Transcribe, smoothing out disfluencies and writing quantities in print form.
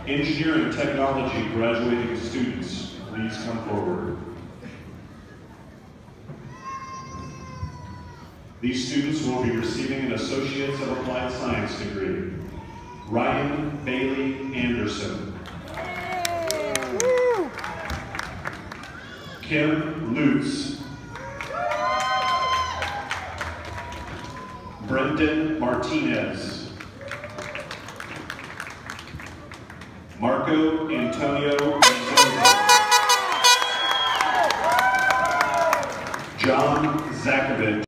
Engineering Technology graduating students, please come forward. These students will be receiving an Associates of Applied Science degree. Ryan Bailey Anderson. Kim Lutz. Brendan Martinez. Marco Antonio Mendoza. John Zakovich.